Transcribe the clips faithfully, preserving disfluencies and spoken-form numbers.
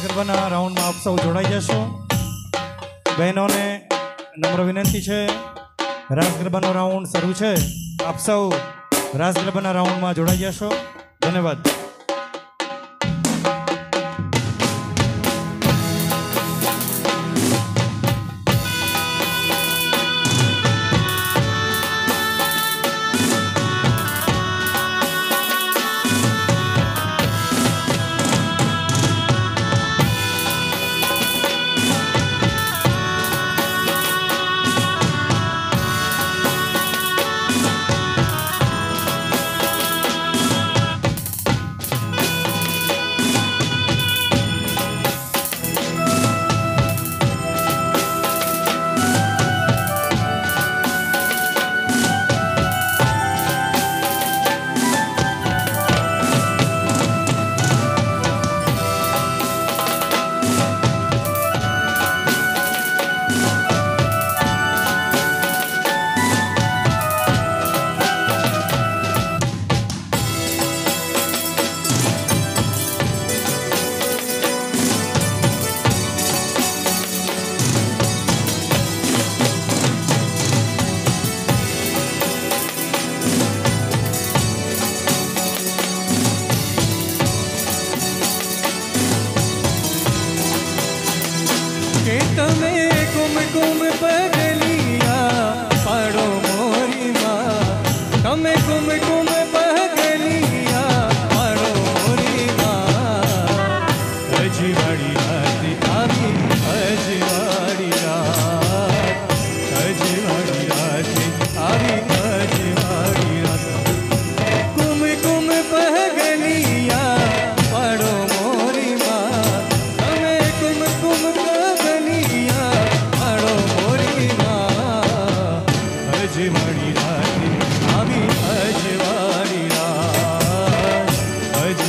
ગરબાના રાઉન્ડમાં આપ સૌ જોડાઈ જશો। બહેનોને નમ્ર વિનંતી છે, રાસ ગરબાનો રાઉન્ડ શરૂ છે, આપ સૌ રાસ ગરબાના રાઉન્ડમાં જોડાઈ જશો। ધન્યવાદ।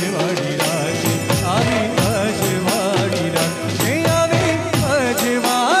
अजवाड़ी रात, अजवाड़ी रात, अजवाड़ी रात,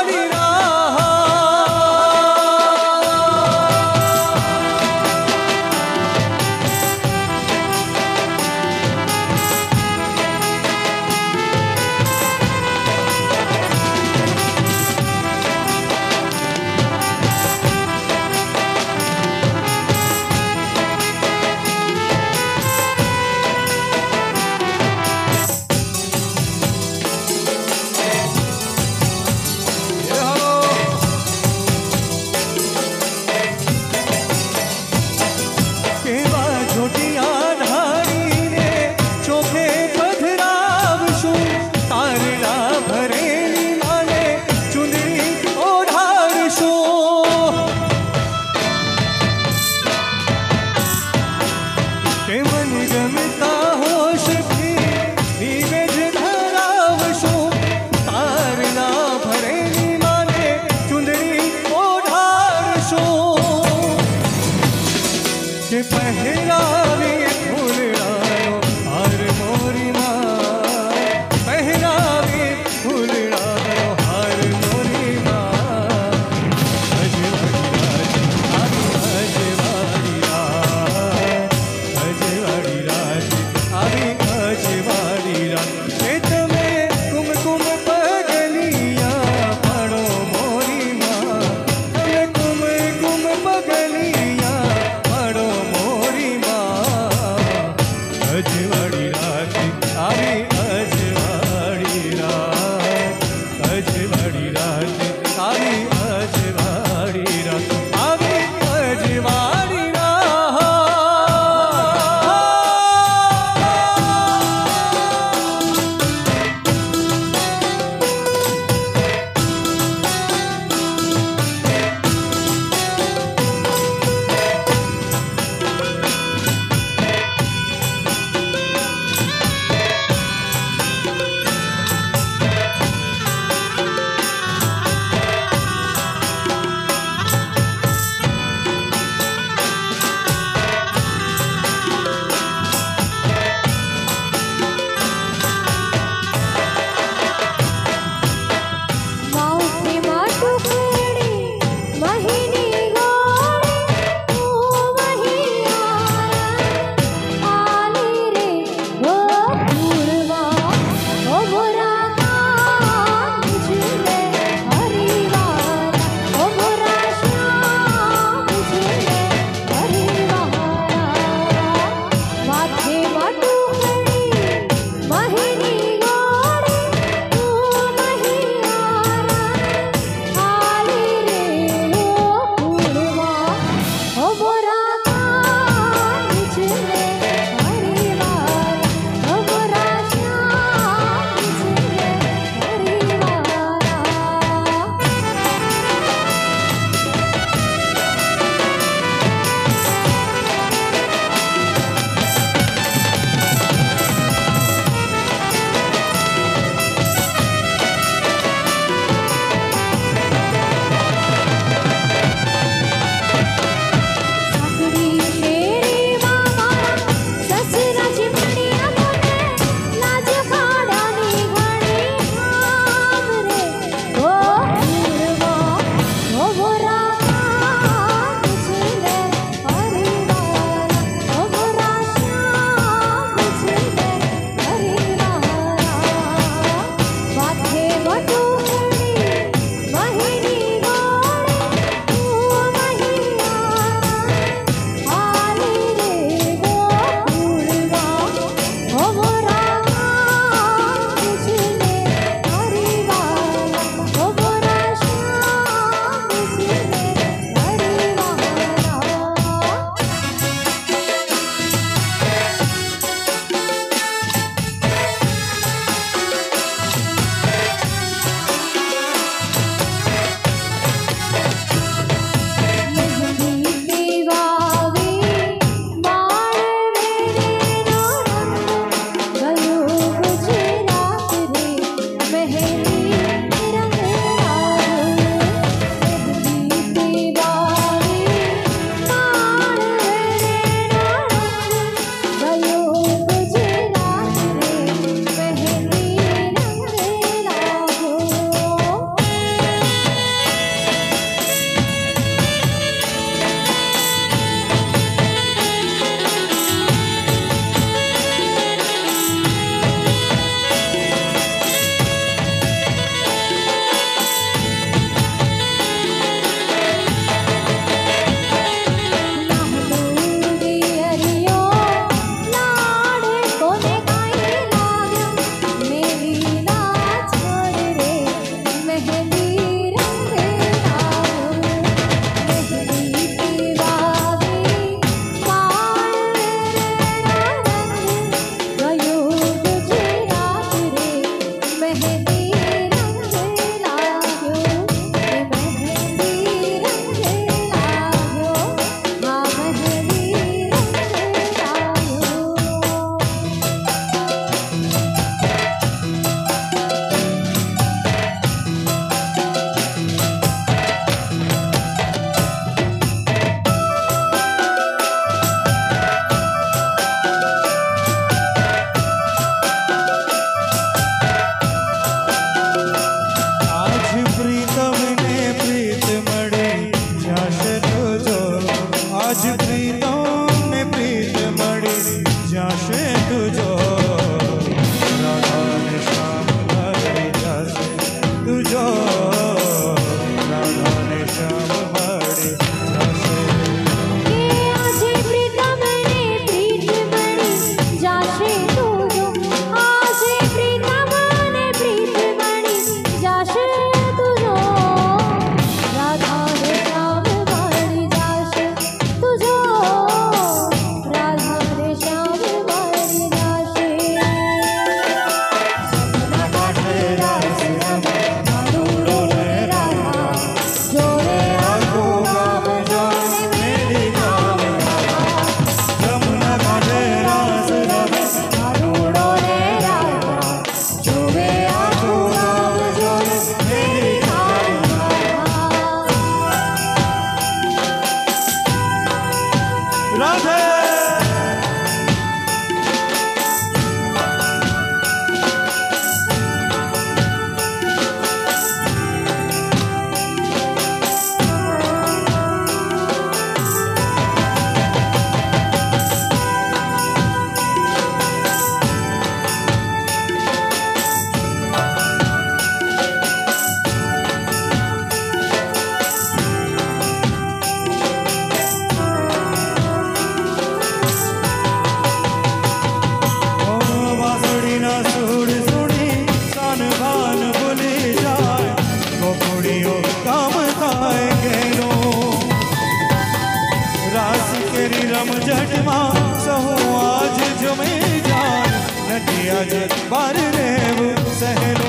जटमा सहु आज जमे जान नटी आज बार रेव सहलो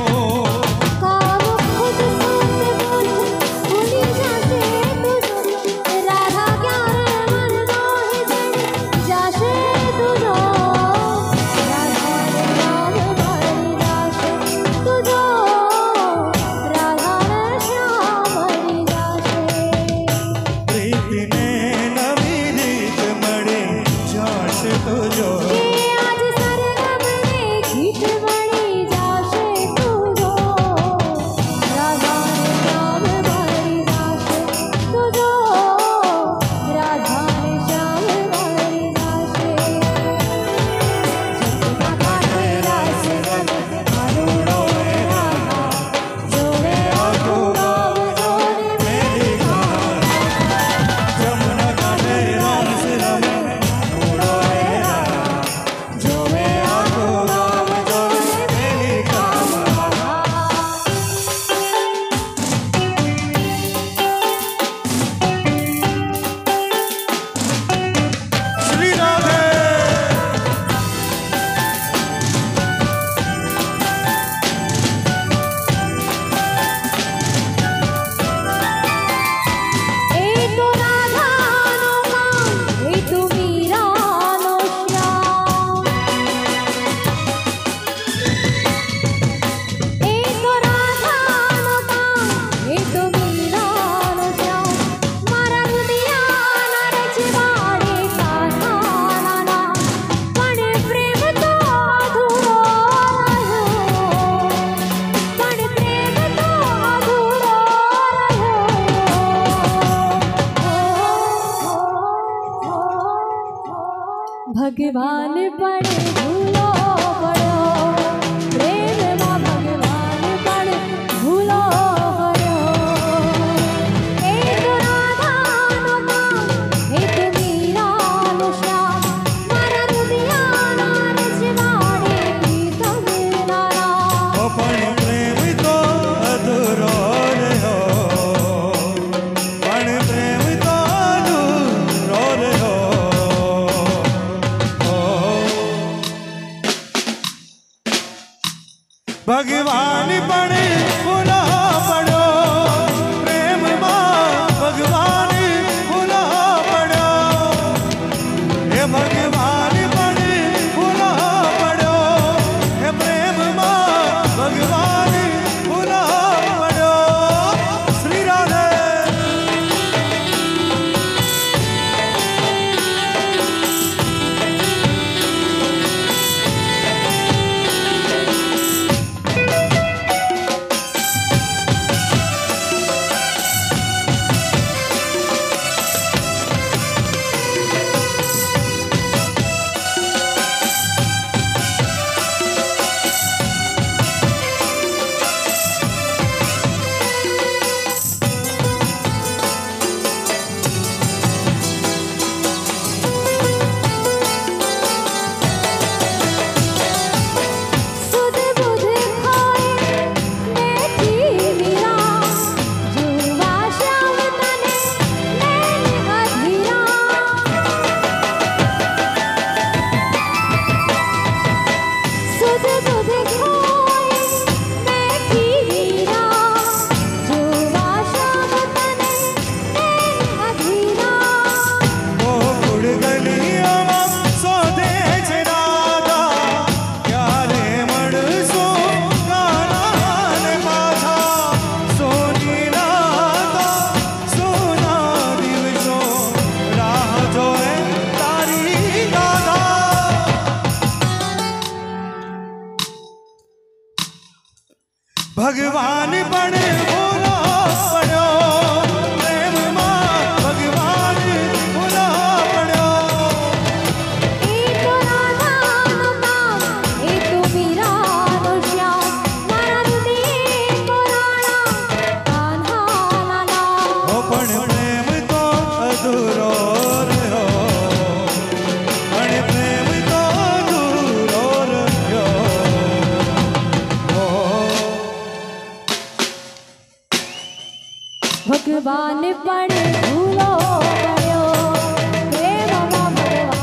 भगवान पड़े भूलो पड़ो प्रेम मां भगवान पड़े भूलो पड़ो एक राधा नो नाम एक मीरा नो श्याम मारा रुदिया ना रजवाड़े की तमन्ना ओ पण प्रेम तो अधूरो रहो पण प्रेम तो अधूरो रहो भगवान पड़े भूलो पड़ो प्रेम मां भगवान भूलो पड़ो हे भगवान पड़े भूलो पड़ो हे प्रेम मां भगवान भूलो पड़ो श्री राधे भगवान पड़े भूलो पड़ो प्रेम मां भगवान भूलो पड़ो एक राधा नो नाम एक मीरा नो श्याम मारा रुदिया को राणा कान्हा लाला ओ पण प्रेम तो अधूरो रहो पण प्रेम तो अधूरो रहो भगवान पड़े भूलो पड़ो प्रेम मां भगवान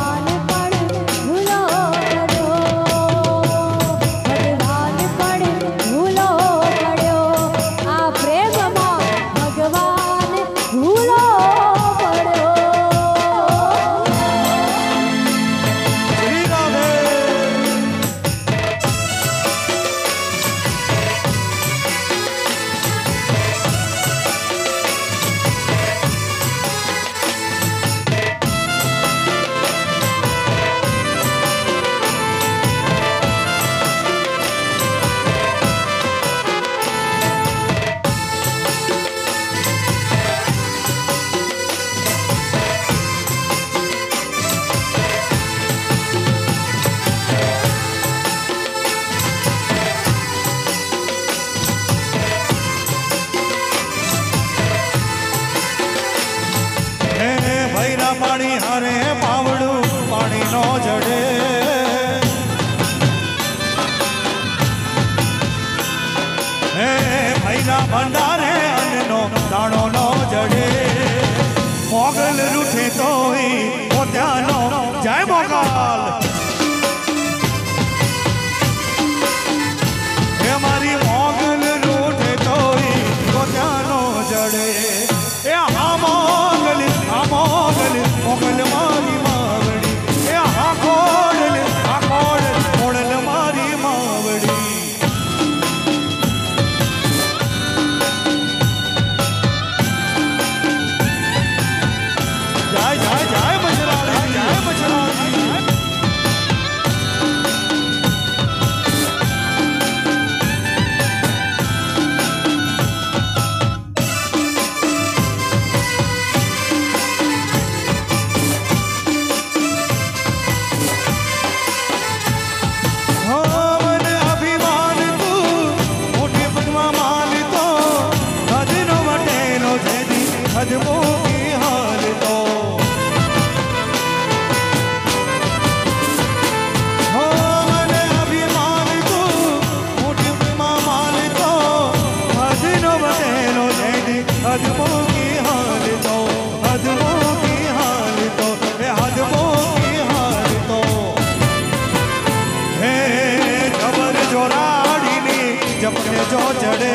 હીરા ભંડારે અન્નનો દાણો નો જડે મોગલ રૂઠે તોય પોત્યાનો જય મોગલ હે મારી મોગલ રૂઠે તોય પોત્યાનો જડે એ હા મોગલ હા મોગલ મોગલ મારી માવડી એ હા ખોડલ હા ખોડલ ખોડલ મારી માવડી જય જય જય બજરાડી જય બજરાડી जो चढ़े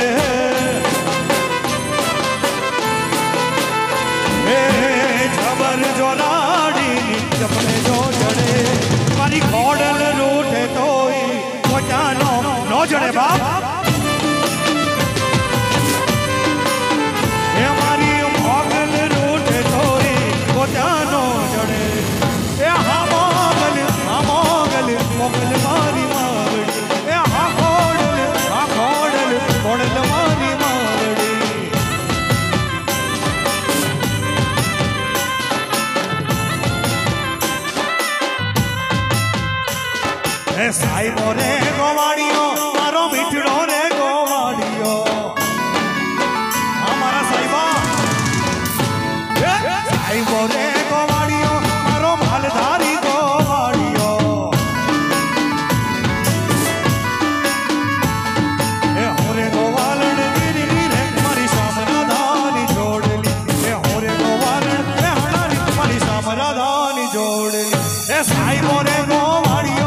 हे जबर जो लाड़ी जपने जो चढ़े मारी खोडल रूठे तोई कोटानो नो जड़े बाप हे मारी मोगल रूठे तोई कोटानो जड़े हे हा मोगल हा मोगल मोगल मारी मावड़ी हे हा खोडल हा खोडल खोडल मारी मावड़ी हे साईबो रे गोवाड़ियो मारो मिठड़ो रे गोवाड़ियो हमारा साईबा हे साईबो रे गोवाड़ियो मारो मालधारी गोवाड़ियो हे होरे गोवालन गिरी रे मारी सामराधानी जोड़ली हे होरे गोवालन हे हणारी मारी सामराधानी जोड़ली हे साईबो रे गोवाड़ियो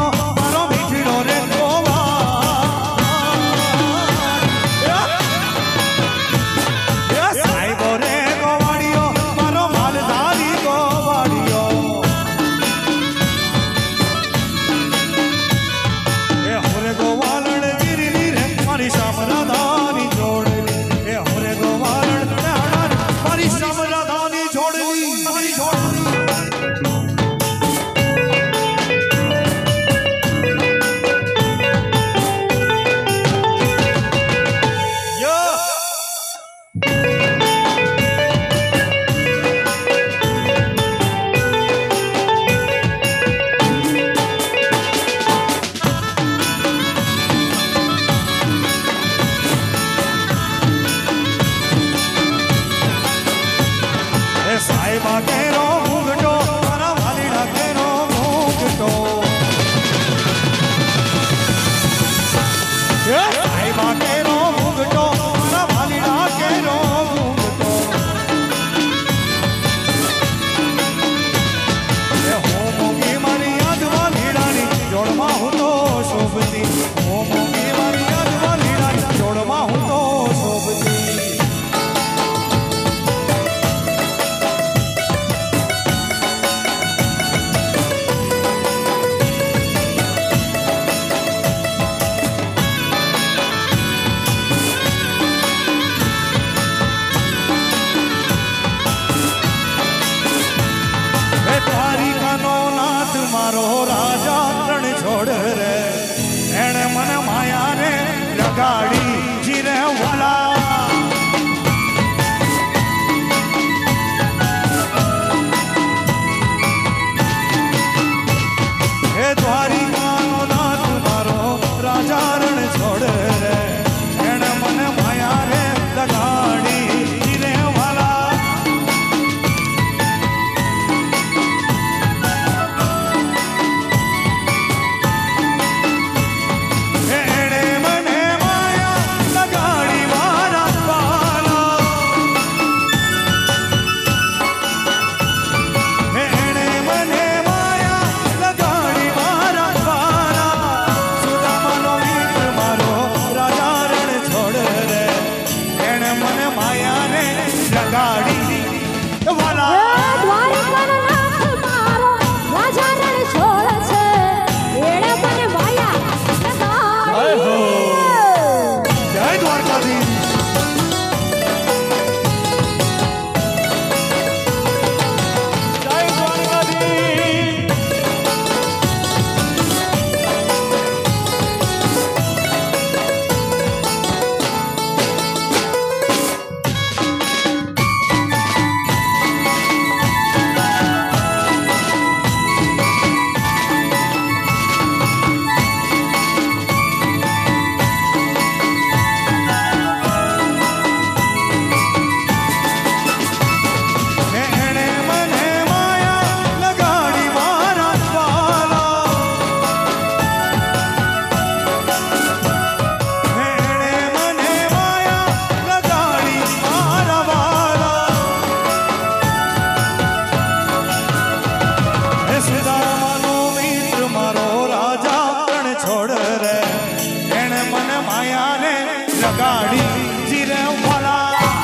वाड़ी जीरे वाला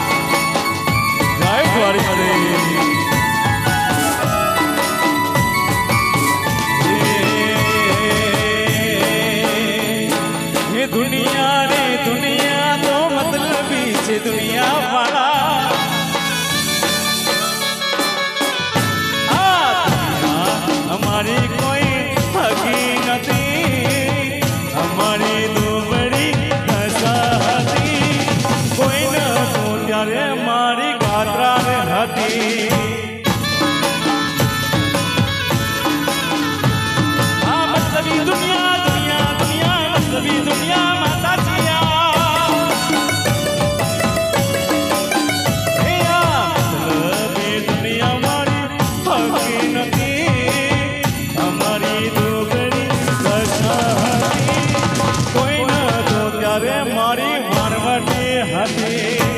जय द्वारिकाधीश। ये दुनिया रे दुनिया तो मतलबी छे दुनिया वाला हमारी कोई हकी नहीं हमारी दुबड़ी हसाती कोई न तो त्यारे मारी गात्रा रे हती हाँ मतलबी दुनिया दुनिया दुनिया मतलबी दुनिया माता जिया मतलबी दुनिया मारी हकी नहीं हमारी दुबड़ी हसाती कोई न तो त्यारे मारी मारवाटी हती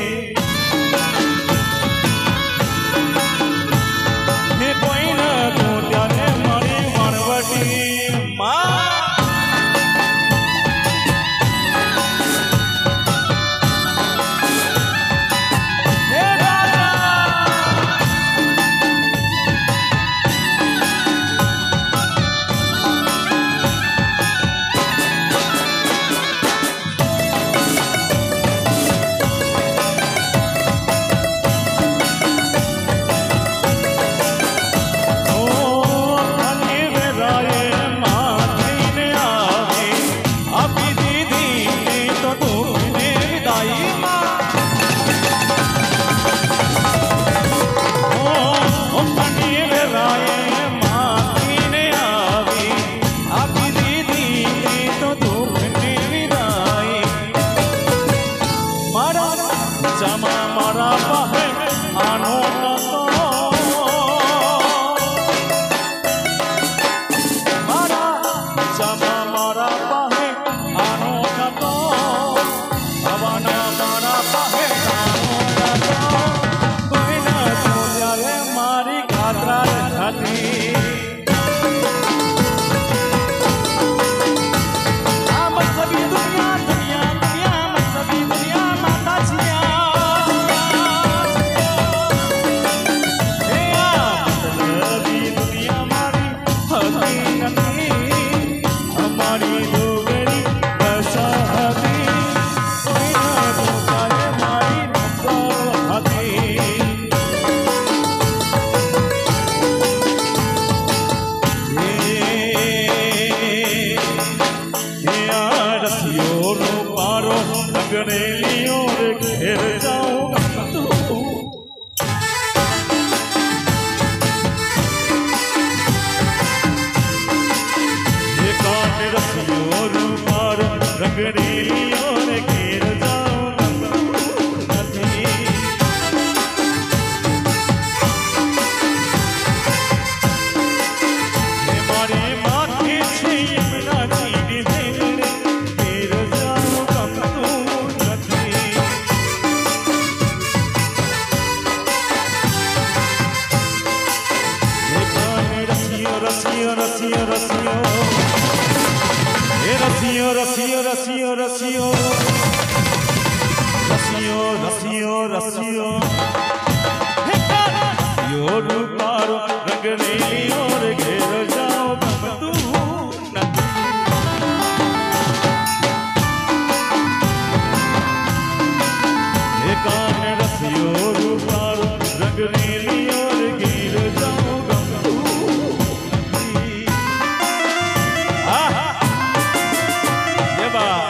कोई न तो त्यारे मारी मारवाटी माँ Rocío, Rocío, Rocío, Rocío, Rocío, Rocío, Rocío, Rocío, रूपारो रंग नीली और घेर जाओ कब तू नदी एकान रसियो रूपारो रंग नीली और घेर जाओ कब तू नदी आहा ये बात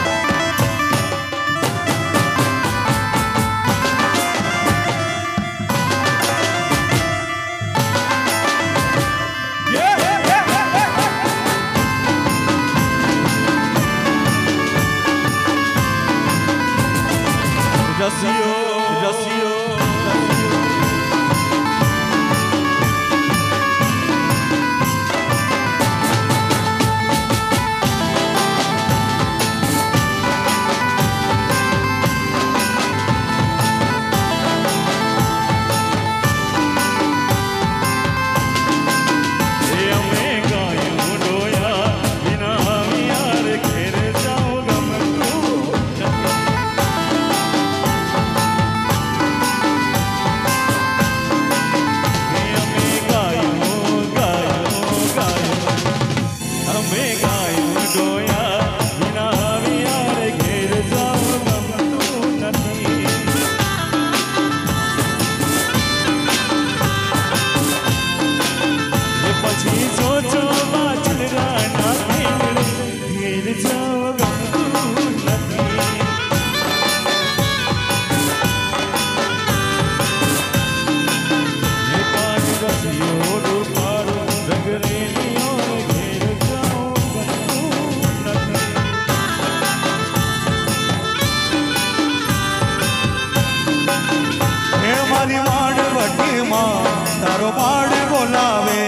Rocío, Rocío, Rocío. ये हमें गायों डोया बिना यार घेर जाऊंगा मैं तू તારો બાળ બોલાવે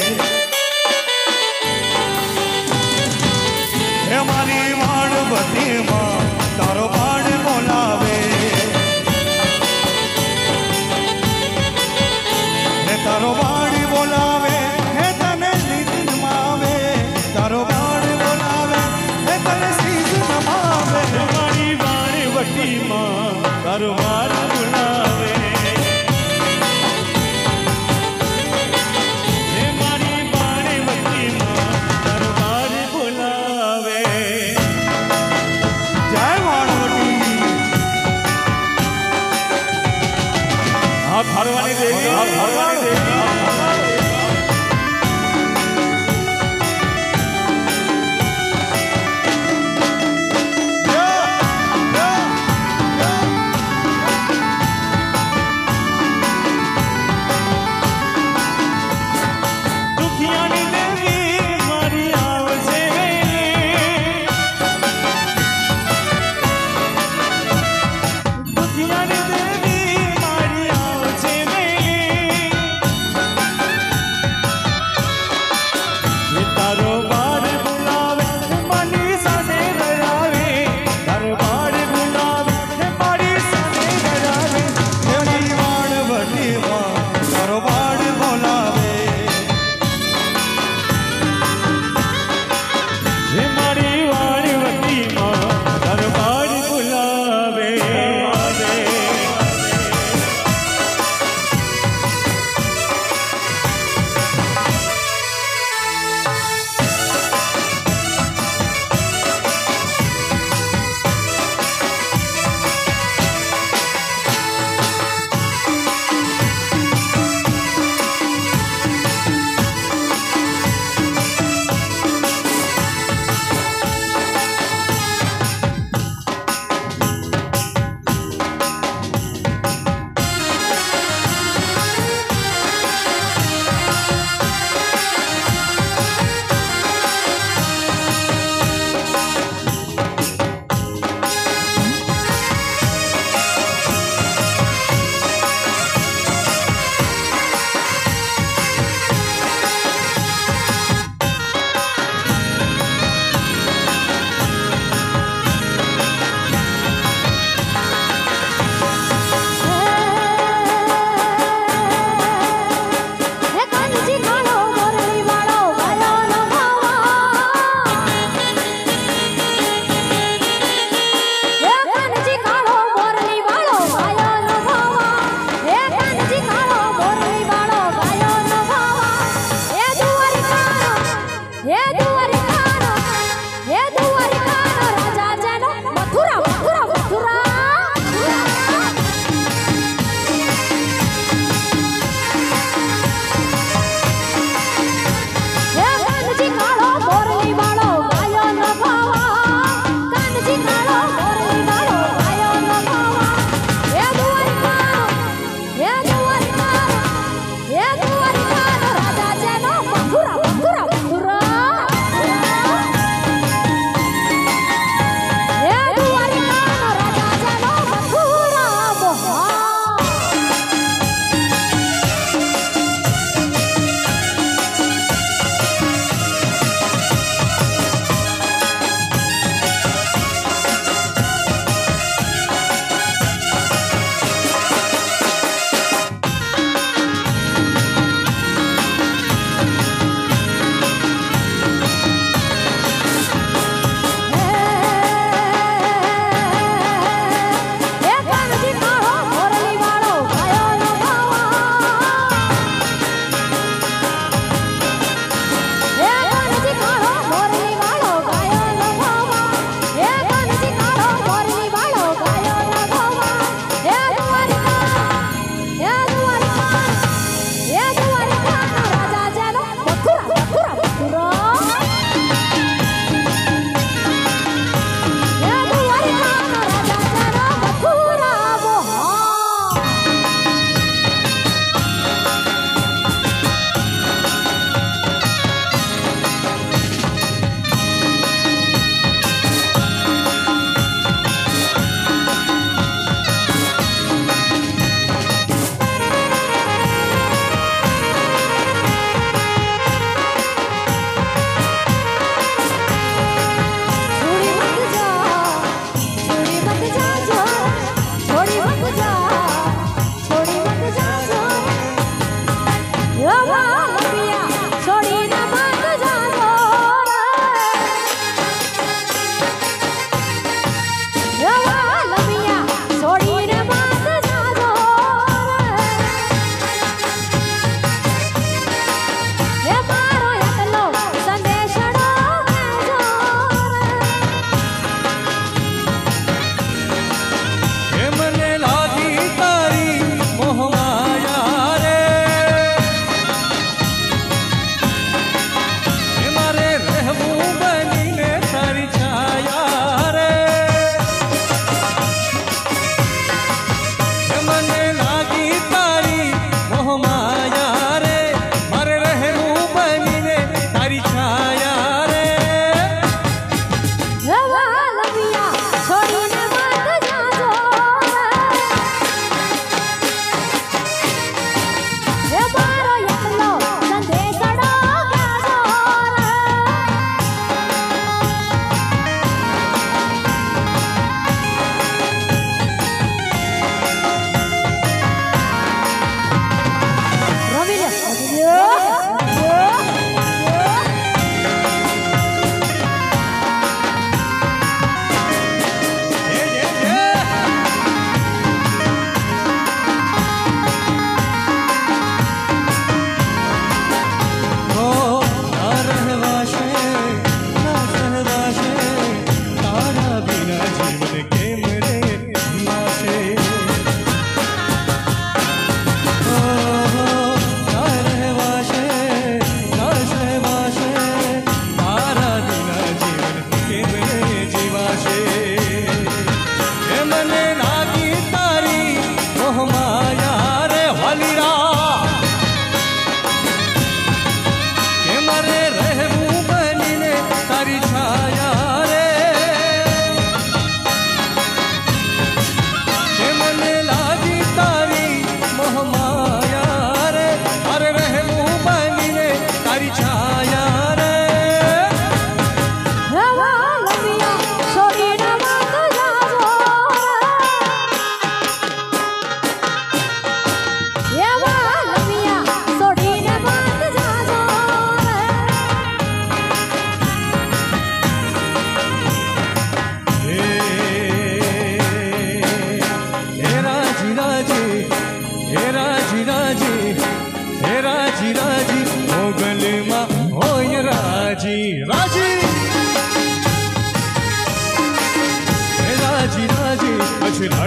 હે મારી વાણવતીમાં તારો બાળ બોલાવે હે તારો બાળ બોલાવે હે તને લીધમાં આવે તારો બાળ બોલાવે હે તને સીધમાં આવે મારી વાણવતીમાં તારો બાળ બોલાવે હે મારી વાણવતીમાં તારો બાળ બોલાવે જય વાણવટી આ ભરવાની દેવી આ ભરવાની દેવી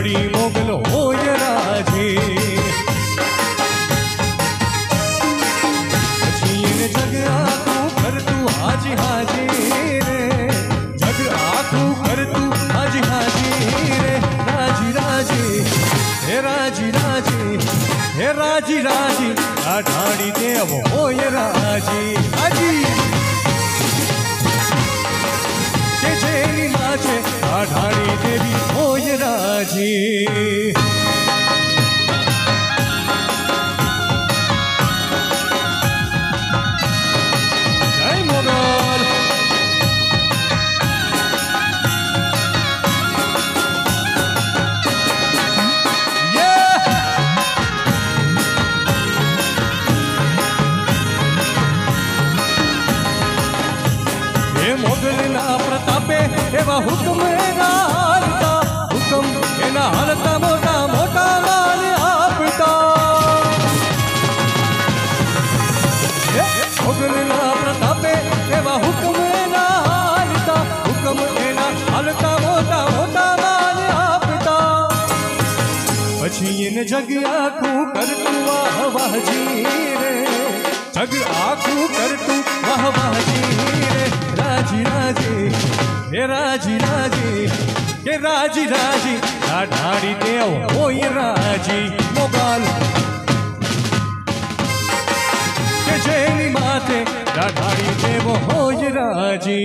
घड़ी मोगल होय राजे छीन जग आखू कर तू हाजी हाजी रे जग आखू कर तू हाजी हाजी रे राजी राजी हे राजी राजी हे राजी राजी आ ढाड़ी देव होय राजी हाजी के जेनी नाचे आ ढाड़ी देवी होय राजी जय मोगल मोगलना प्रतापे एवा हुक्म एना हालता हुक्म एना हालता मोटा मोटा लाल आपता मोगलना प्रतापे एवा हुक्म एना हालता हुक्म एना हालता मोटा मोटा लाल आपता पछी इन जग आखू कर तू वाह वाह जी रे जग आखू कर तू वाह वाह जी रे राजी राजी हे राजी राजी के राजी राजी आ ढाड़ी देव होय राजी मोगल के जेनी माते आ ढाड़ी देव होय राजी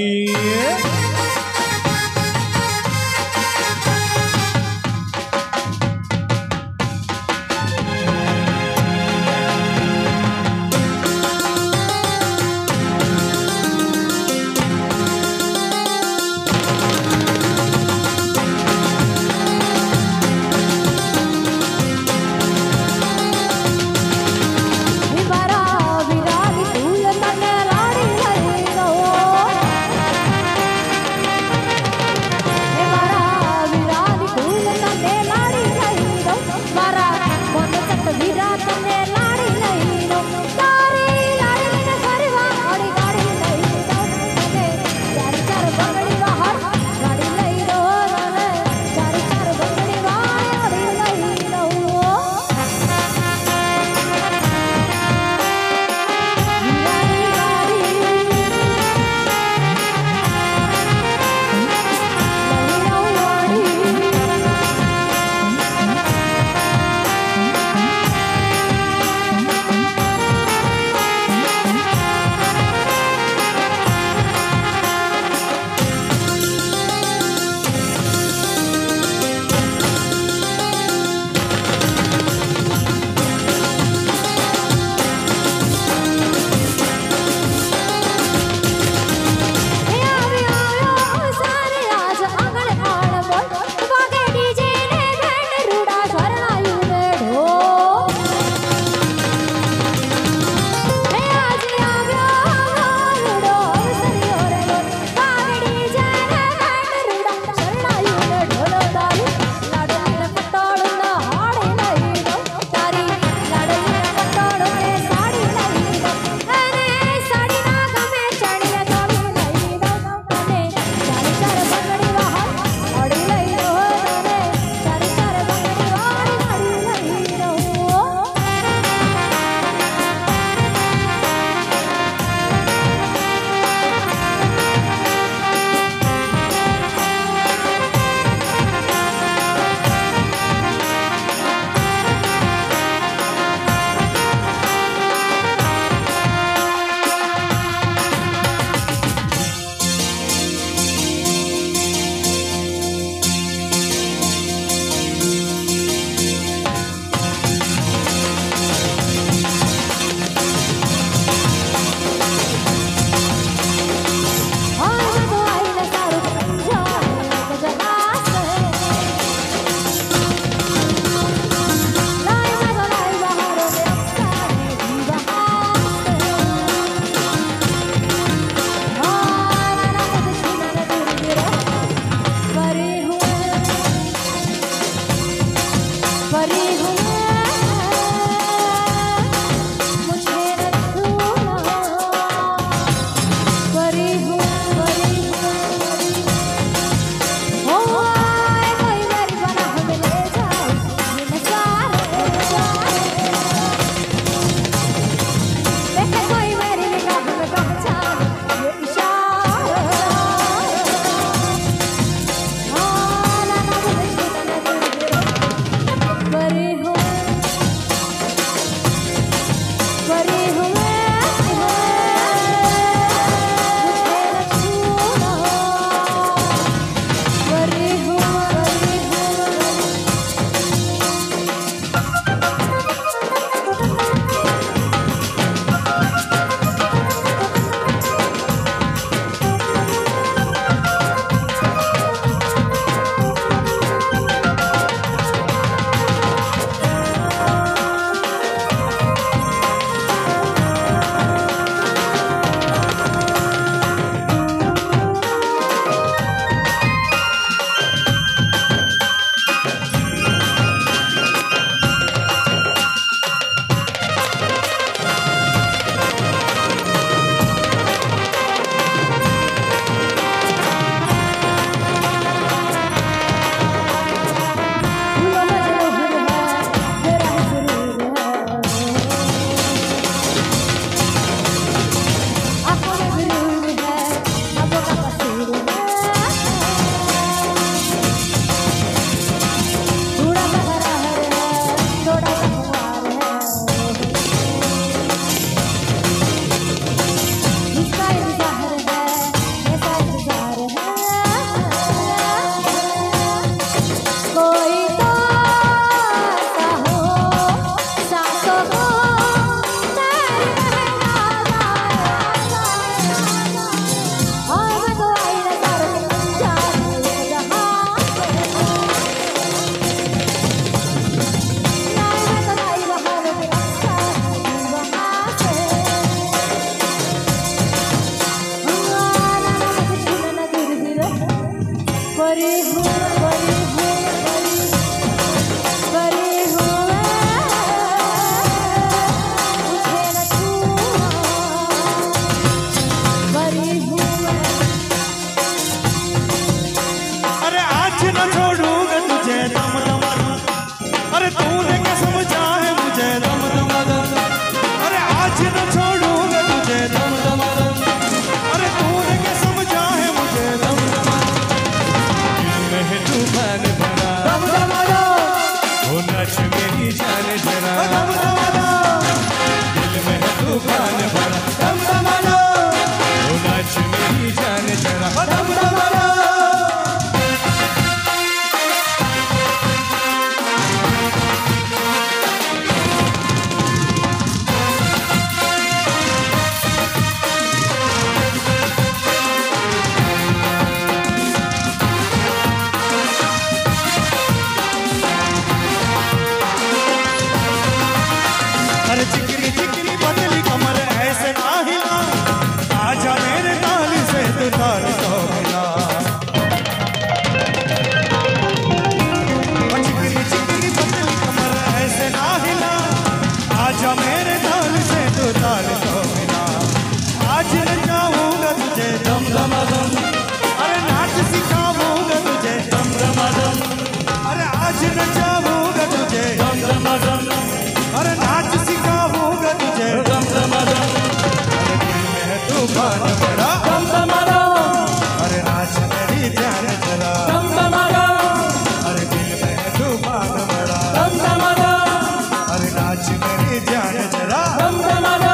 दम दमादा, अरे नाच मेरी जान जरा दम दमादा।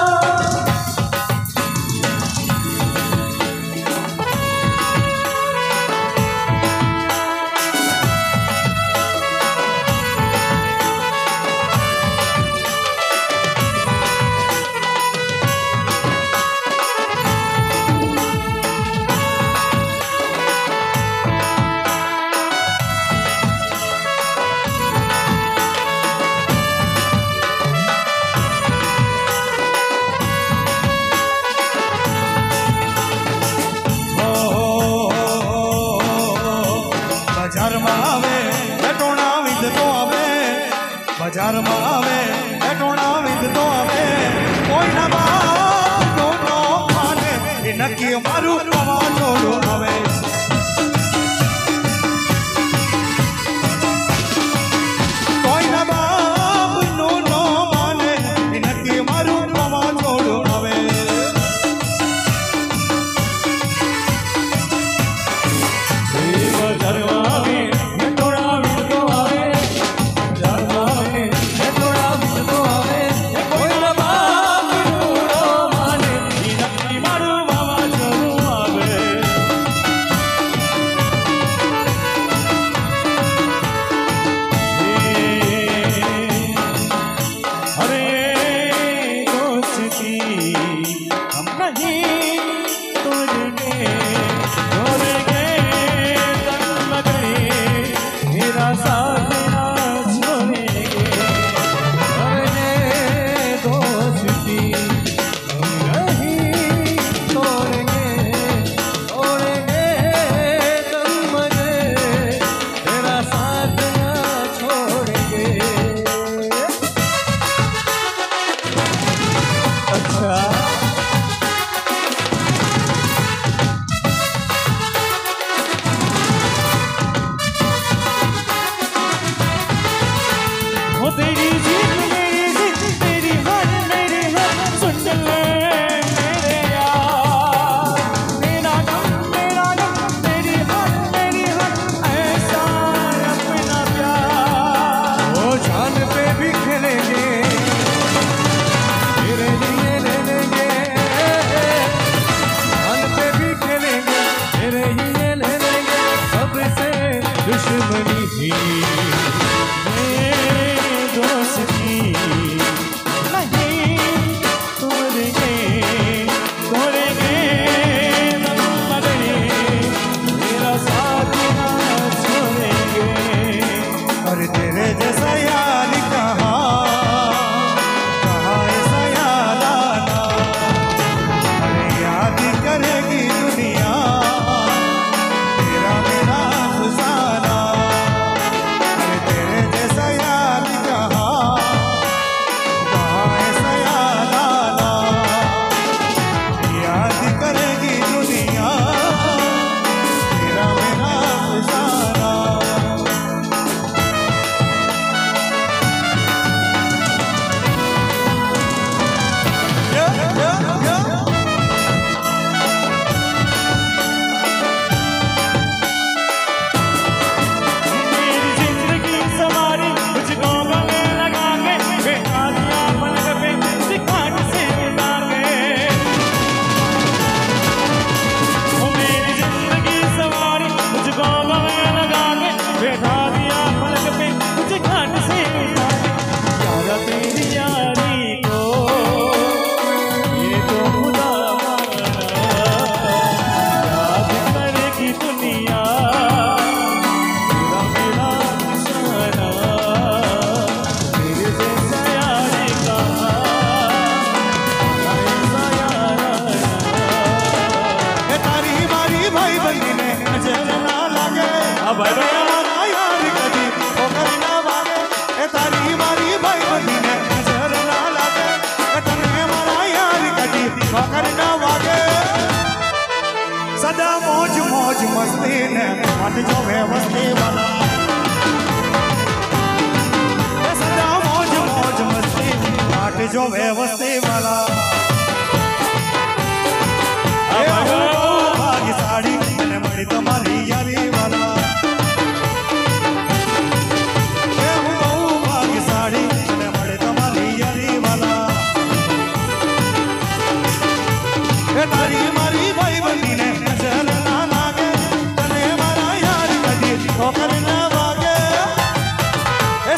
बजार में आवे टोणा विद तो आवे कोई ना बाप नो नो माने इनकी मारू पवा छोड़ो आवे कोई ना बाप नो नो माने इनकी मारू पवा छोड़ो आवे बजार में आवे टोणा विद तो आवे, बजार में आवे टोणा विद तो आवे, कोई ना बाप नो माने इनकी मारू पवा छोड़ो आवे। अरे दोस्ती हम नहीं तोड़ेंगे, तोड़ेंगे तन मगरे, मेरा साथ ना छोड़ेंगे। अरे दोस्ती हम नहीं तोड़ेंगे, तोड़ेंगे तन मगरे, मेरा साथ ना छोड़ेंगे। अच्छा वो तेरी जीत मेरी जीत, तेरी हार मेरी हार, सुन ले मेरे यार, मेरा गम मेरा गम, तेरी हार मेरी हार, ऐसा अपना प्यार। वो जान पे भी खेलेंगे, तेरे लिए ले लेंगे, जान पे भी खेलेंगे, तेरे लिए ले लेंगे, सबसे दुश्मनी ही दोस्ती नहीं तोड़ेंगे, तोड़ेंगे दम मगरे, मेरा साथ ना छोड़ेंगे। और तेरे जैसा यार कहाँ कहाँ ऐसा यार आना अरे याद करेगी दुनिया तेरा मेरा अफसाना अरे तेरे जैसा यार कहाँ कहाँ ऐसा यार आना याद करेगी दुनिया तेरा मेरा अफसाना Yeah, yeah, yeah. मेरी जिंदगी सवारी मुझको गले लगा के, बैठा दिया पलक पे सिखाट से उठा के। ओ मेरी जिंदगी सवारी मुझको गले लगा के, बैठा दिया पलक पे सिखाट से उठा के। यारा तेरी यारी को ये तो खुदा माना, याद करेगी दुनिया तेरा मेरा निशाना, तेरे जैसा यार कहाँ, ऐसा यार आया। ए तारी मारी भाई बंदी ने नजर ना लागे अब भाई ए हमारा यार कदी ओ करी ना वागे ए तारी मारी भाई बंदी ने नजर ना लागे ए तने हमारा यार कदी ओ करी ना वागे सदा मौज मौज मस्ती ने मत जो व्यवस्थी वाला ए सदा मौज मौज मस्ती मत जो व्यवस्थी वाला ए हो भागी साड़ी ने मड़ी तुम्हारी यारी वाला ए हो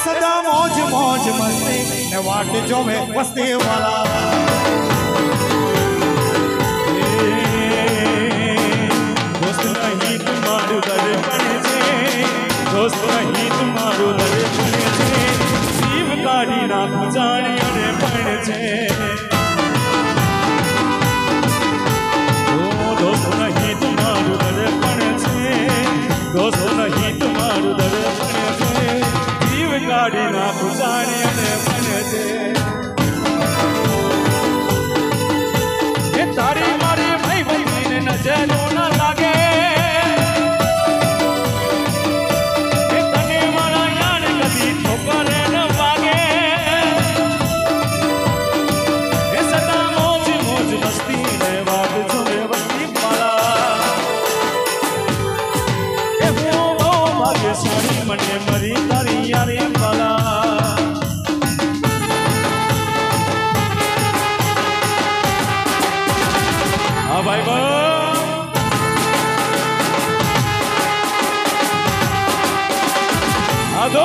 सदा मौज मौज मस्ती ने वाट जो है वस्ती वाला दोस्त नहीं तुम्हारू दर्पण छे दोस्त नहीं तुम्हारू दर्पण छे जीव काढ़ी नाखू जाने अरे पण छे दोस्त नहीं तुम्हारू दर्पण छे दोस्त नहीं तुम्हारू दर्पण छे जीव काढ़ी नाखू जाने अरे पण छे ये तारी मारी भाई भाई ने नजरो ना लागे ये तने वाला यार कदी ठोकरे न वागे ये सदा मौज मौज मस्ती ने वाट जोड़े वस्ती वाला ये वो वो भाग्य सोनी मने मरी तारी यारी वाला हाँ भाई बा हाँ दो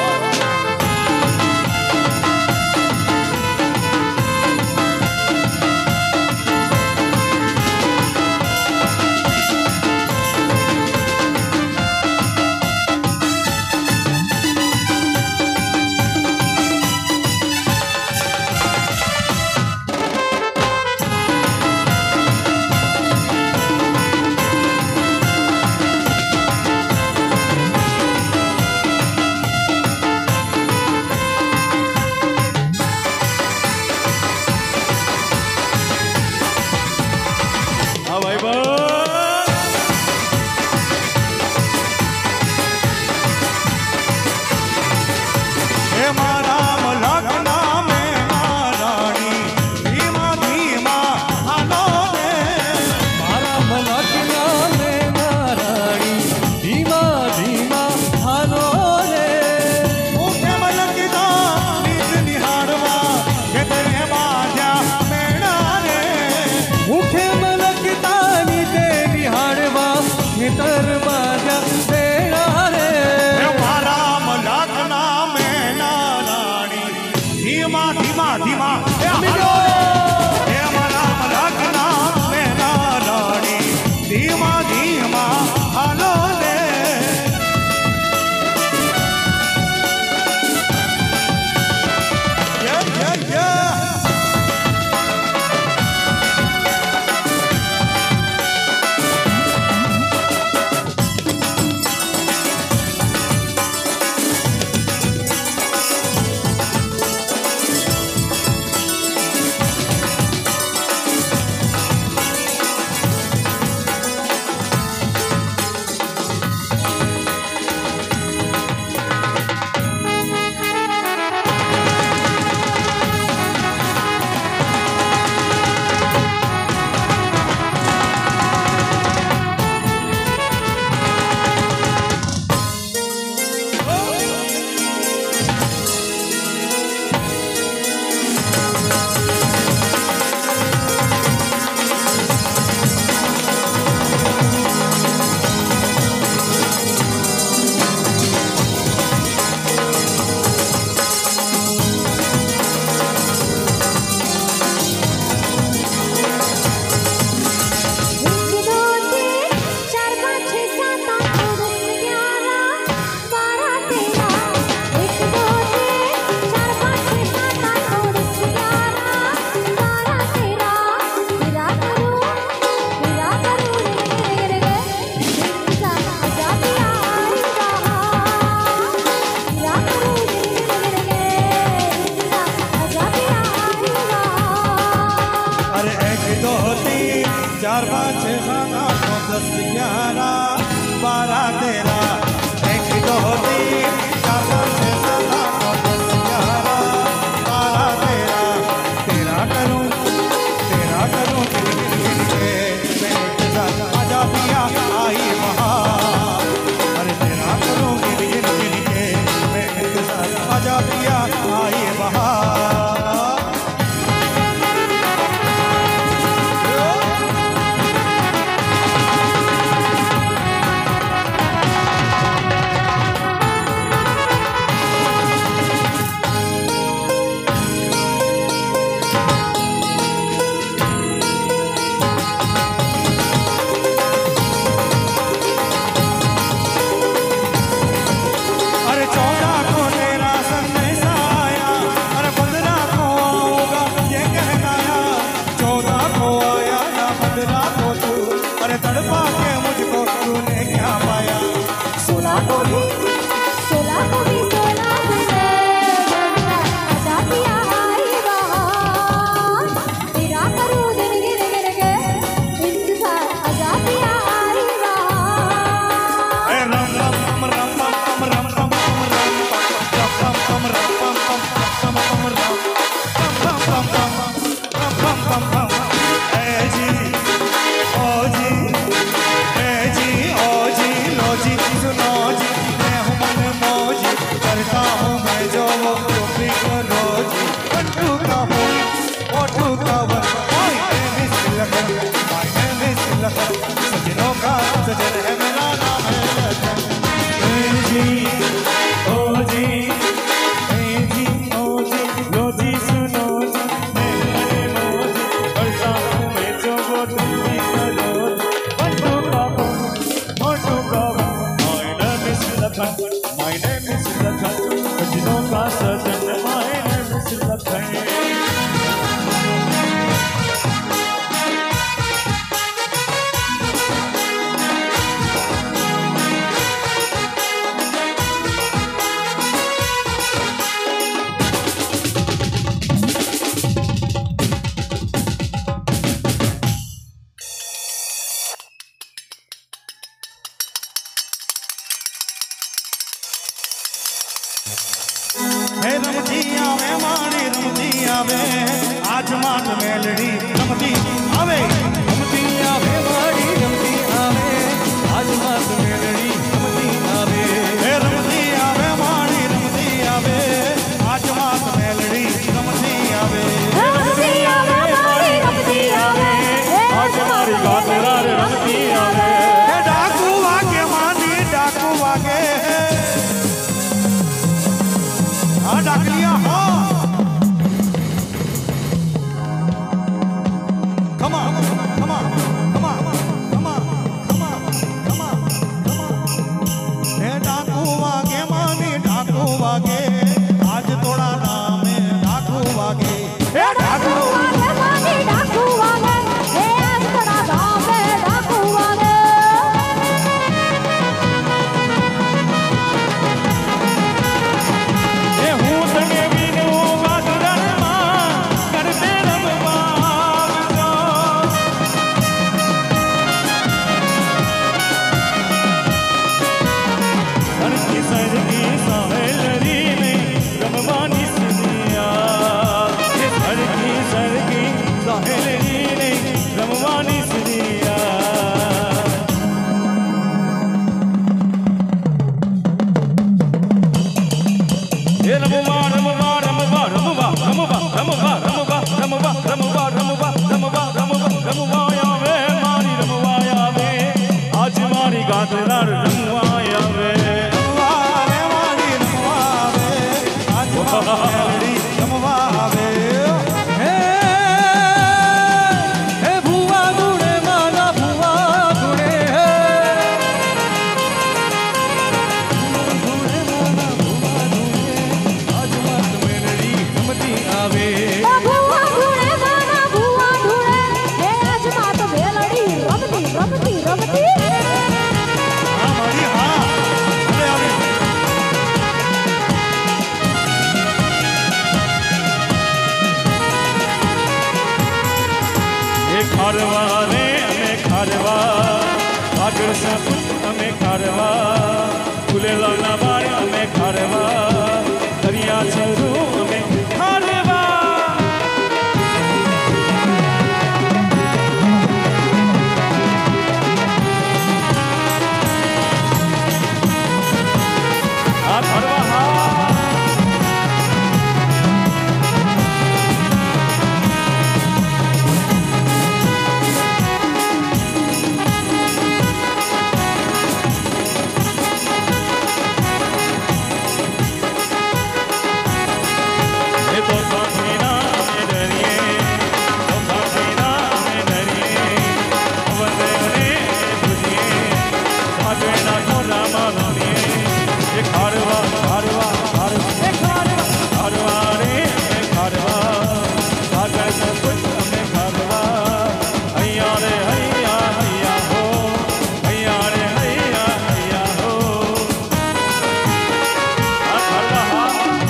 चार पाँच छः सात आठ नौ दस ग्यारह बारह तेरह एक दो तीन चार पाँच छः सात आठ नौ दस ग्यारह बारह तेरह तेरह करूँ तेरह करूँ गिन गिन गिन के मेरे के साथ आजा पिया आई बहार अरे तेरह करूँ गिन गिन गिन के मेरे के साथ आजा पिया आई बहार सजनों का सजन मायने मुसलत है। हे रमती आवे माड़ी रमती आवे आज मात मेलड़ी रमती आवे रमती आवे माड़ी रमती आवे आज मात मेलड़ी रमती आवे। हे रमती आवे माड़ी रमती आवे आज मात मेलड़ी रमती आवे। रमती आवे माड़ी रमती आवे आज मारी गातरार रमती आवे। हे डाकू वागे मानी डाकू वागे हाँ डाकलिया हाँ come on come on come on come on come on come on come on हे डाकू वागे मानी डाकू वागे आज थोड़ा नाम है डाकू वागे हे डाकू वागे मानी डाकू वागे हे आज थोड़ा नाम है डाकू वागे। ये हूँ तने बीनू वादरन मां करते रमवार का। सरकी सरकी साहेलरी में रमवानी सदिया। ये सरकी सरकी साहेलरी में रमवानी सदिया। ये रमवा रमवा रमवा रमवा रमवा रमवा रमवा रमवा रमवा रमवा रमवा रमवा रमवा आवे मारी रमवा आवे आज मारी गातरार रमवा आवे। रमवावे मानी रमवावे आज मात मेलड़ी रमवावे। हे हे भुवा गुड़े माला भुवा गुड़े हे गुड़े माला भुवा गुड़े आज मात मेलड़ी रमती आवे। भुआ ढूंढे माना भुआ ढूंढे हे आज मात मेलड़ी रमती रमती रमती। हाँ माड़ी हाँ अरे अरे ये खारवा रे हमें खारवा आगर सब हमें खारवा खुले लाना बार हमें खारवा दरिया चलू हमें खारवा। आ खारवा हाँ ये तो काफीना में डरिए तो काफीना में डरिए वंदे रे बुझिए साथे ना को रामा रानिए। ये खारवा खारवा खारवा ये खारवा खारवा रे ये खारवा सागर सब कुछ हमें खारवा। हैया रे हैया हैया हो हैया रे हैया हैया हो आ खारवा हाँ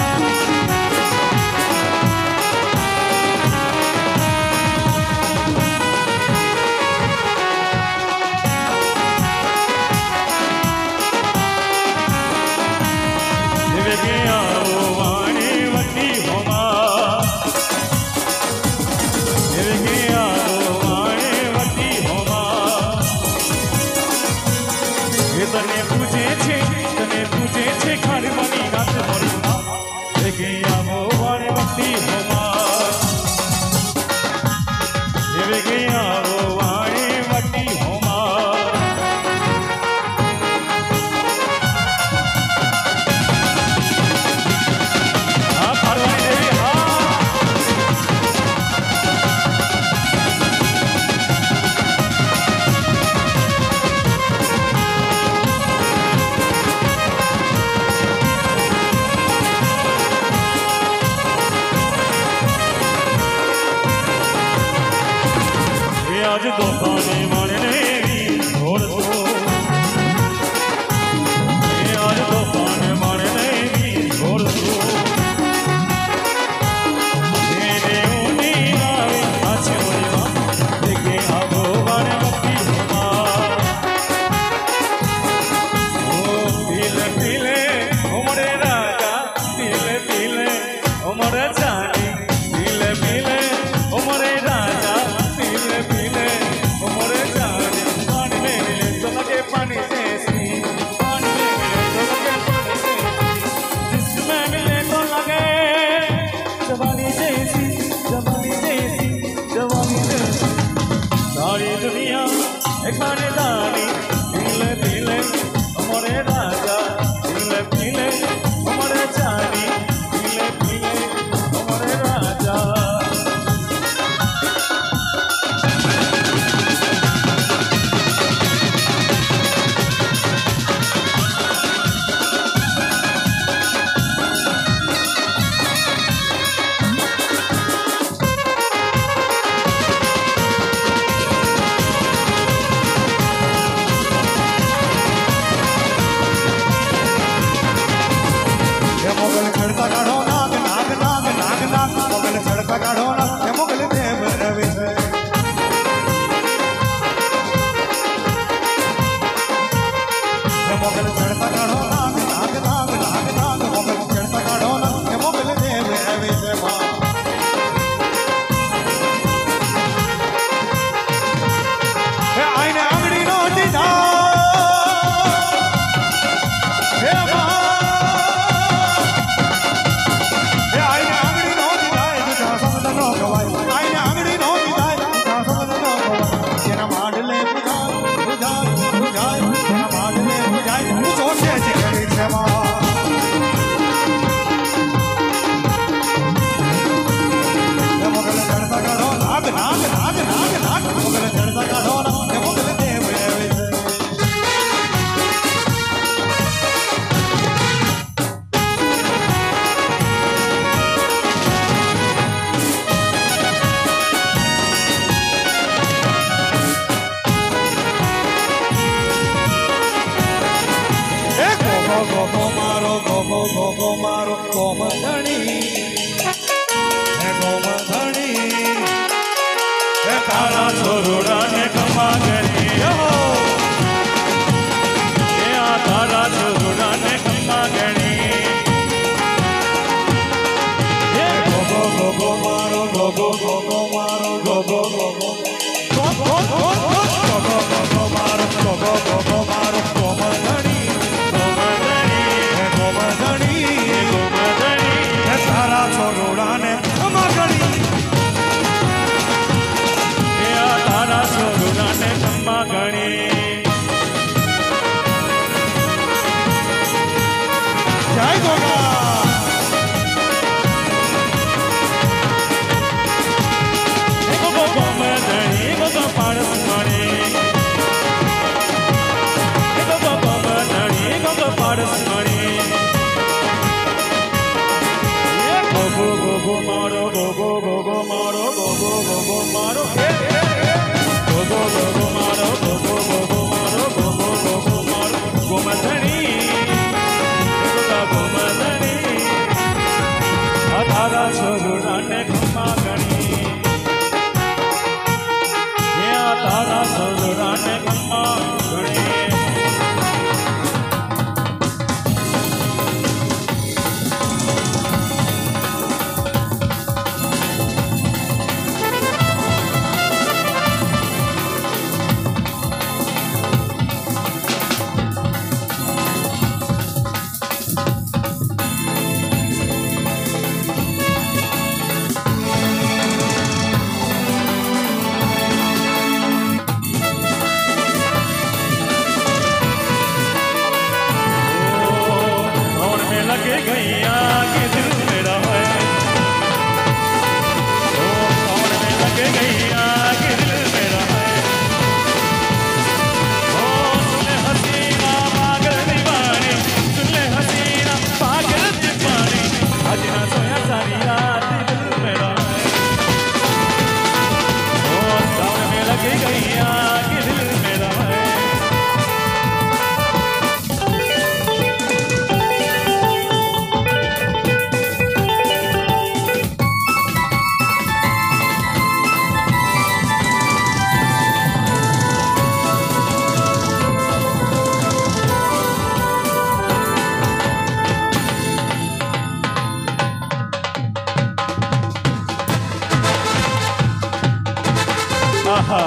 दिव्या वो वाणी वटी होमा। दिव्या वो वाणी वटी होमा। ये तने पूछे छे तने पूछे छे खारवानी रात मोरी मां। दिव्या वो वाणी वटी होमा। दिव्या वो वाणी वटी होमा। हाँ खारवानी देवी हाँ उमर जानी पीले पीले उमरे राजा पीले पीले उमरे जानी पानी में मिले तो लगे पानी जैसी पानी में मिले तो लगे पानी जैसी जिसमें मिले तो लगे जवानी जैसी जवानी जैसी जवानी जैसी सारी दुनिया एक खानदानी पीले पीले उमरे राजा पीले पीले उमरे जानी पीले पीले उमरे राजा मोगल छड़का काढ़ो नाग नाग नाग नाग नाग मोगल छड़का काढ़ो नाग ये मोगल देव रवि से मोगल छड़का काढ़ो नाग नाग नाग नाग नाग मोगल छड़का काढ़ो नाग ये मोगल देव रवि से मां हे आईने आंगड़ी नो दीदा हे मां तारा छोरुड़ा ने कमा गणी हो तारा छोरुड़ा ने कमा गणी गो गो गो गो मारो गो गो गो गो मारो गो गो गो गो गो गो गो गो गो गो मारो गो गो गो गो मारो गो मधनी गो मधनी गो मधनी गो मधनी तारा छोरुड़ा ने कमा गणी तारा छोरुड़ा ने कमा गणी जय गोगा गो गो मधनी गो गो पारस मणि गो गो गो मधनी गो गो पारस मणि गो गो गो गो मारो गो गो गो गो मारो गो गो गो गो मारो गो गो गो गो मारो गो गो गो गो मारो गो गो गो गो मारो गो मधनी गो गो मधनी तारा छोरुड़ा ने कमा गणी तारा छोरुड़ा ने कमा गणी आहा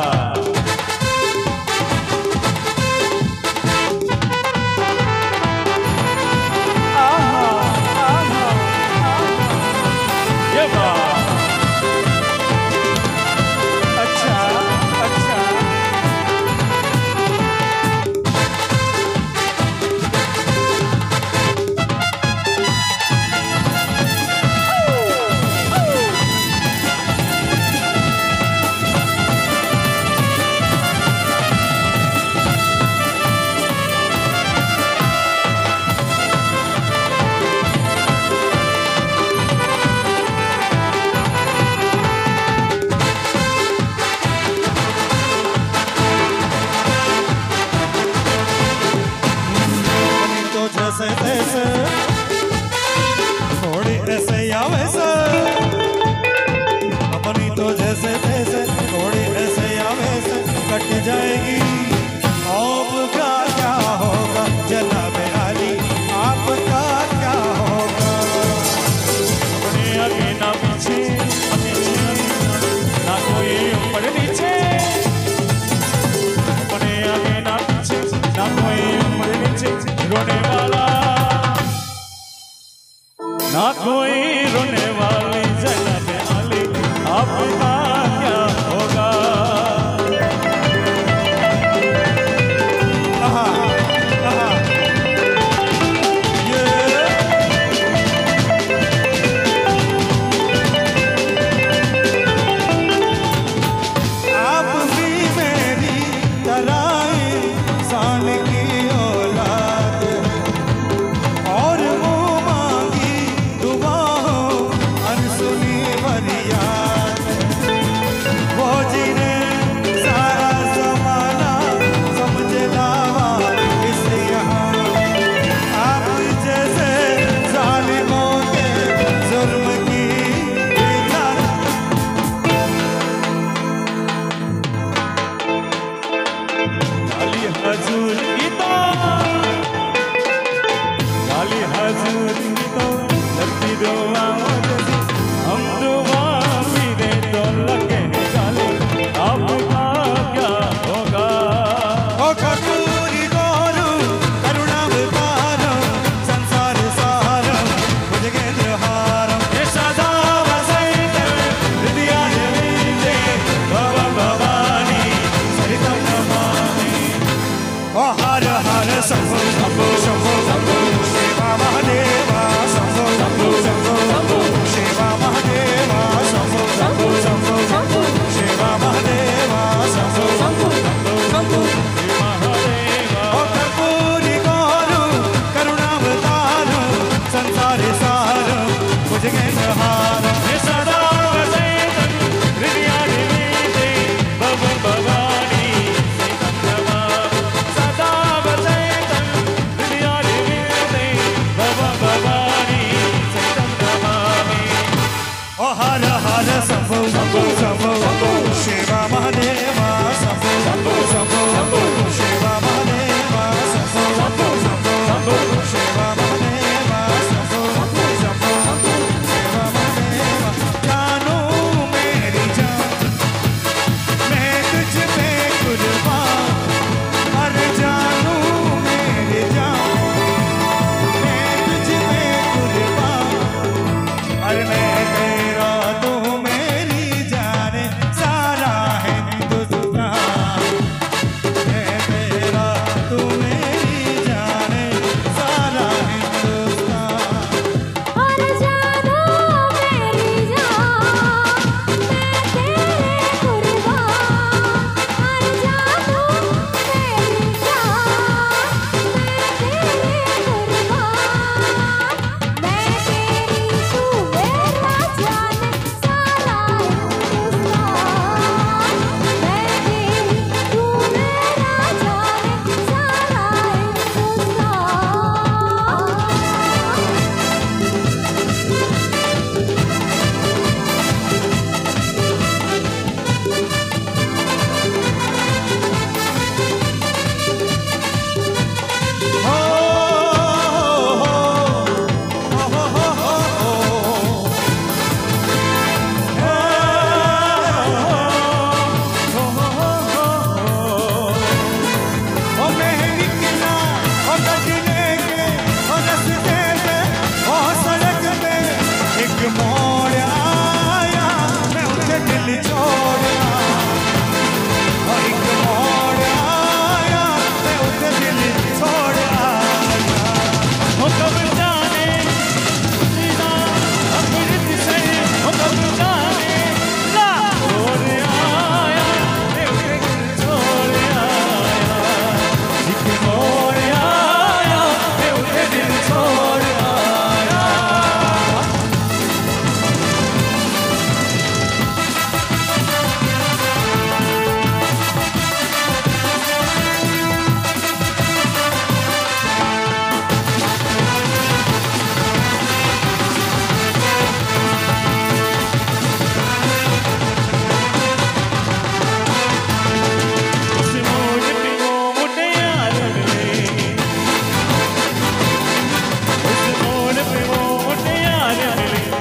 जैसे तैसे थोड़ी ऐसे या वैसे अपनी तो जैसे तैसे थोड़ी ऐसे या वैसे कट जाएगी। आपका क्या होगा जनाबे आली, आपका क्या होगा? अपने आगे ना पीछे ना कोई ऊपर नीचे, अपने आगे ना पीछे ना कोई ऊपर नीचे, रोने वाला ना कोई रोने वाली जनाबे आली, आपका क्या होगा? आहा, आहा, ये आप भी मेरी तरह इंसान की औलाद और वो मांगी दुआओं अनसुनी फरियाद, वो जिन्हें सारा जमाना समझे लावा इस यहाँ, आप जैसे जालिमों के जुर्म की इजाज़त। गाली हजूर की तो गाली हजूर की तो लगती दुआओं जैसी, हम दुआ भी दे तो लगे गाली, आपका क्या होगा? ओ कपूरी गोरू करुणावतारम संसार सारम भुजगेंद्रहारम ये सदा वसैतम हृदया जमीते बाबा भवानी सरितम नमामि। ओ हर हर शंभो शंभो शंभो शंभो शिवा महादेवा शंभो शंभो शंभो शंभो शिवा महादेवा शंभो शंभो शंभो शंभो शिवा महादेवा शंभो शंभो शंभो शंभो। महादेवा ओ कर्पूरी गोरू करुणावतारम संसार सारम भुजगेंद्रहारम ये सदा वसैतम हृदया जमीते बाबा भवानी सरितम नमामि। सदा वसैतम हृदया जमीते बाबा भवानी सरितम नमामि। ओ हर हर शंभो शंभो शंभो शंभो शिवा महादेवा शंभो शंभो शंभो शंभो शिवा महादेवा शंभो शंभो शंभो शंभो शिवा महादेवा शंभो शंभो शंभो शिवा महादेवा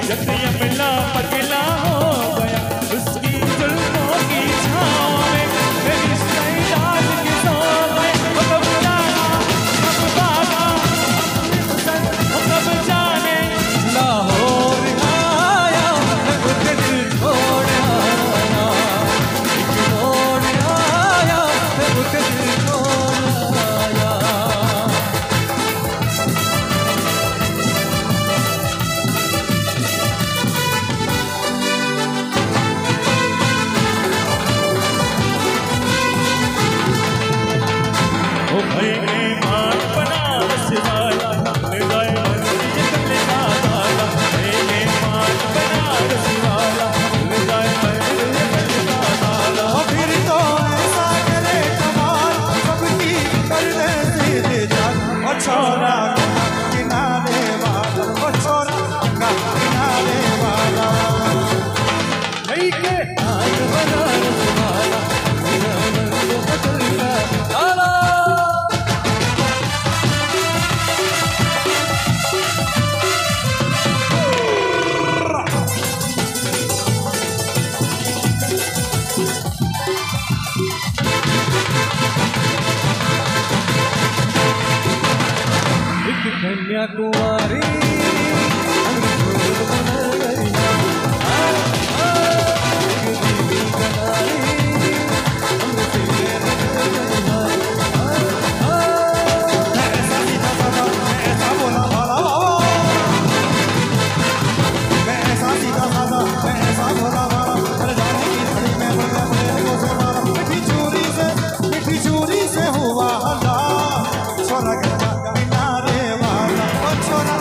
जब ये मिला पगला हो गया उसकी जुल्फों की छाँव में मेरी शैतान की सो गए वो कब जाना कब भागा वो कब जाने लाहौर आया मैं उसके दिल छोड़ आया एक मोड़ आया मैं उसके दिल छोड़ आया ओ भाई ने मान बना रसवाला ले जाए मंदिर चले दादा भाई ने मान बना रसवाला ले जाए मंदिर चले दादा और फिर तो ऐसा करे कमाल सबकी करने से दे जान और छोरा किनारे वाला और छोरा किनारे वाला भाई के हाथ बना रसवाला मेरा मन बदलता आला एक कन्याकुमारी ऐसा सीधा साधा मैं ऐसा बोला भाला बाबा मैं ऐसा सीधा साधा मैं ऐसा बोला भाला अरे जाने की घड़ी में बढ़ गया मेरे को से मारा मिठी चूरी से मिठी चूरी से हुआ हल्ला छोरा गंगा किनारे वाला ओ छोरा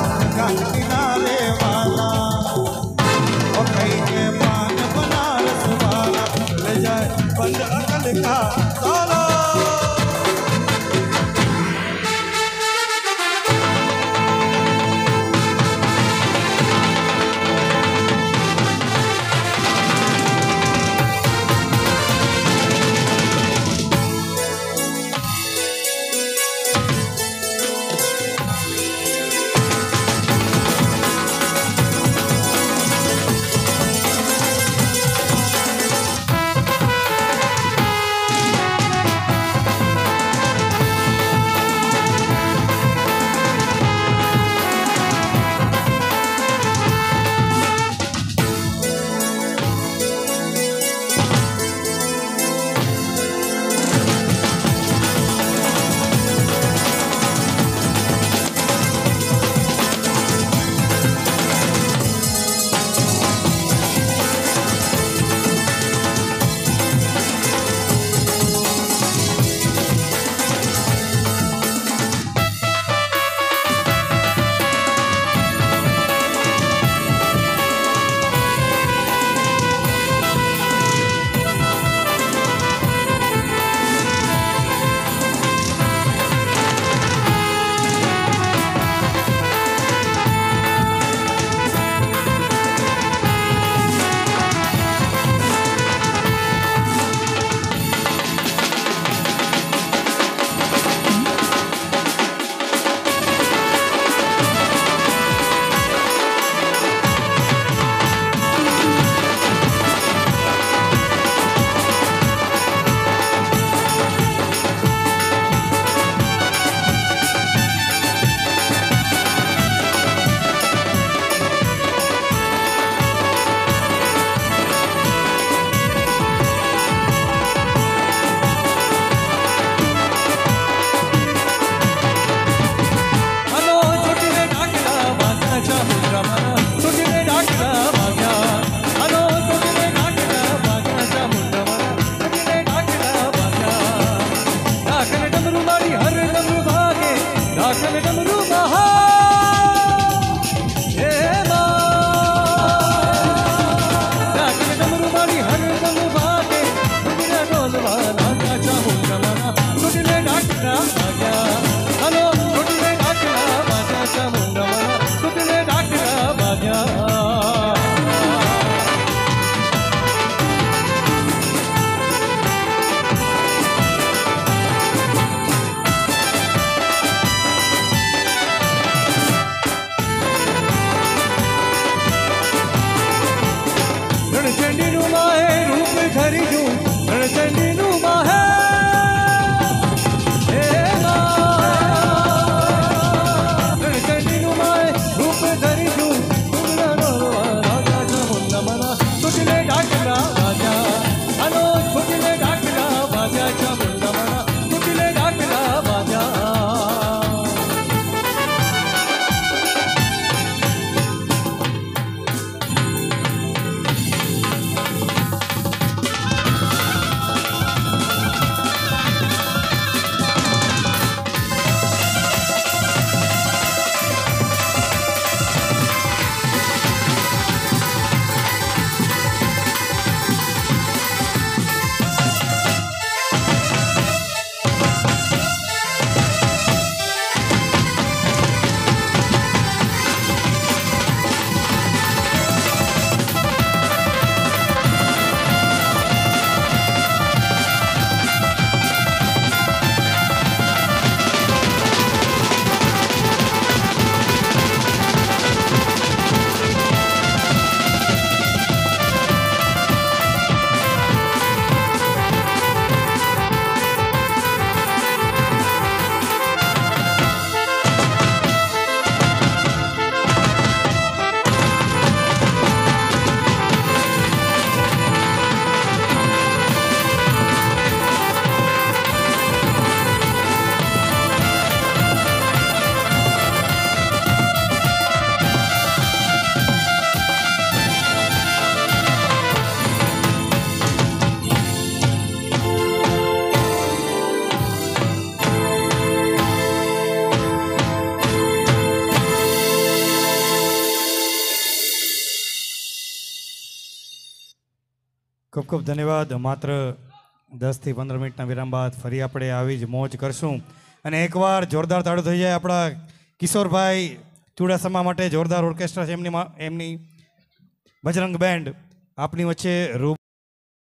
ખૂબ ખૂબ ધન્યવાદ. માત્ર દસથી પંદર મિનિટના વિરામ બાદ ફરી આપણે આવી જ મોજ કરશું. અને એકવાર જોરદાર તાળું થઈ જાય આપણા કિશોરભાઈ ચુડાસમા માટે. જોરદાર ઓર્કેસ્ટ્રા છે એમની મા- એમની બજરંગ બેન્ડ આપની વચ્ચે રૂ